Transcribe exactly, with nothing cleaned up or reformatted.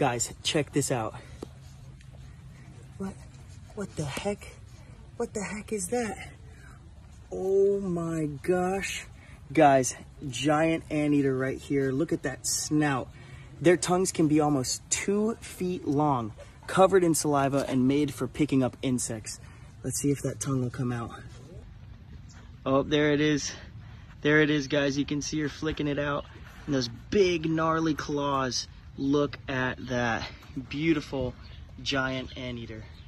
Guys, check this out. What, what the heck? What the heck is that? Oh my gosh. Guys, giant anteater right here. Look at that snout. Their tongues can be almost two feet long, covered in saliva and made for picking up insects. Let's see if that tongue will come out. Oh, there it is. There it is, guys. You can see her flicking it out. And those big, gnarly claws. Look at that. Beautiful giant anteater.